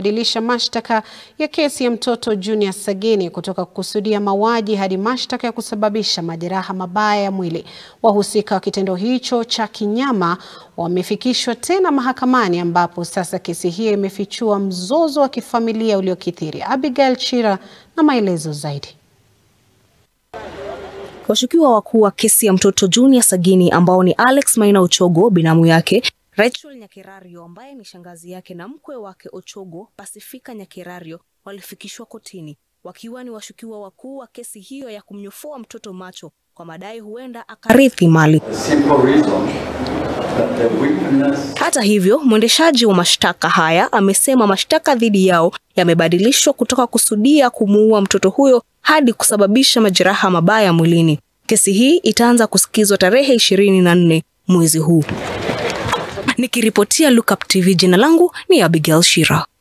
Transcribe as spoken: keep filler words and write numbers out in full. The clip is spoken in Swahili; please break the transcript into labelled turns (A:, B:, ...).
A: limebadilisha mashtaka ya kesi ya mtoto Junior Sagini kutoka kukusudia mauaji hadi mashtaka ya kusababisha majeraha mabaya ya mwili. Wahusika wa kitendo hicho cha kinyama wamefikishwa tena mahakamani, ambapo sasa kesi hiyo imefichua mzozo wa kifamilia uliokithiri. Abigail Chira na maelezo zaidi.
B: Washukiwa wakuu wa kesi ya mtoto Junior Sagini ambao ni Alex Maina Ochogo, binamu yake, Rachel Nyakerario ambaye ni shangazi yake, na mkwe wake Ochogo, Pasifika Nyakerario, walifikishwa kotini wakiwa ni washukiwa wakuu wa kesi hiyo ya kumnyofoa mtoto macho kwa madai huenda akarithi mali. Hata hivyo, mwendeshaji wa mashtaka haya amesema mashtaka dhidi yao yamebadilishwa kutoka kusudia kumuua mtoto huyo hadi kusababisha majeraha mabaya mwilini. Kesi hii itaanza kusikizwa tarehe ishirini na nne mwezi huu. Nikiripotia Look Up T V, jina langu ni Abigail Chira.